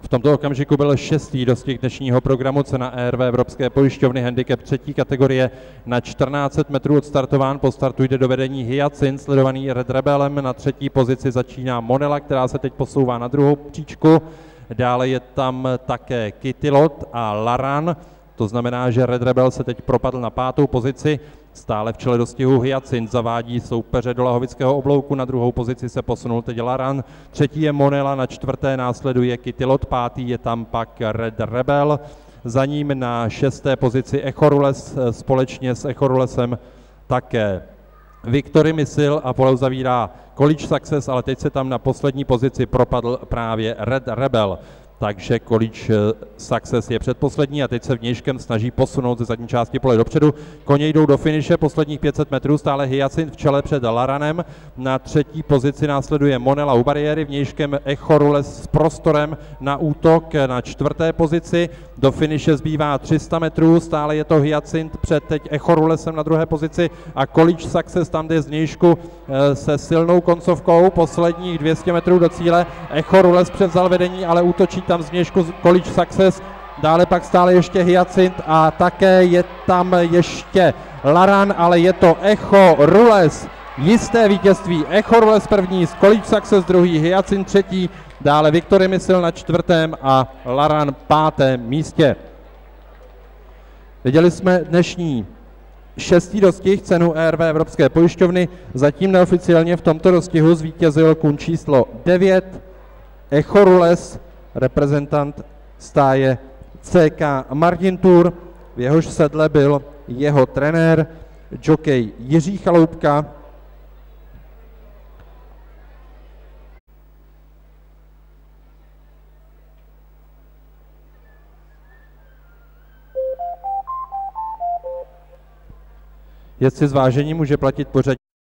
V tomto okamžiku byl 6. dostih dnešního programu, cena ERV Evropské pojišťovny, handicap 3. kategorie na 1400 metrů odstartován. Po startu jde do vedení Hyacint, sledovaný Red Rebelem. Na 3. pozici začíná Monela, která se teď posouvá na druhou příčku. Dále je tam také Kittilot a Laran, to znamená, že Red Rebel se teď propadl na 5. pozici. Stále v čele dostihu Hyacint zavádí soupeře do Lahovického oblouku, na 2. pozici se posunul teď Laran, 3. je Monela, na 4. následuje Kittilot, 5. je tam pak Red Rebel, za ním na 6. pozici Echorules, společně s Echorulesem také Victory Missile a pole uzavírá College Success, ale teď se tam na poslední pozici propadl právě Red Rebel. Takže College Success je předposlední a teď se vnějškem snaží posunout ze zadní části pole dopředu. Koně jdou do finiše, posledních 500 metrů, stále Hyacint v čele před Laranem. Na 3. pozici následuje Monela u bariéry, vnějškem Echorules s prostorem na útok na 4. pozici. Do finiše zbývá 300 metrů, stále je to Hyacint před teď Echorulesem na 2. pozici a College Success tam jde z vnějšku se silnou koncovkou, posledních 200 metrů do cíle. Echorules převzal vedení, ale útočí tam z vnějšku College Success, dále pak stále ještě Hyacint a také je tam ještě Laran, ale je to Echorules. Jisté vítězství, Echorules první, College Success druhý, Hyacint třetí, dále Victory Missile na 4. a Laran 5. místě. Viděli jsme dnešní 6. dostih, cenu ERV Evropské pojišťovny. Zatím neoficiálně v tomto dostihu zvítězil kůň číslo 9, Echorules, reprezentant stáje CK Martin Tour. V jehož sedle byl jeho trenér, jockey Jiří Chaloupka. Jezdci zvážení může platit pořadí